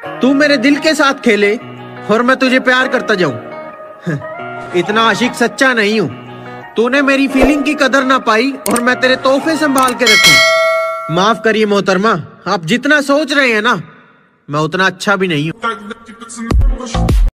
तू मेरे दिल के साथ खेले और मैं तुझे प्यार करता जाऊं। इतना आशिक सच्चा नहीं हूं। तूने मेरी फीलिंग की कदर ना पाई और मैं तेरे तोहफे संभाल के रखूं। माफ करिए मोहतरमा, आप जितना सोच रहे हैं ना, मैं उतना अच्छा भी नहीं हूं।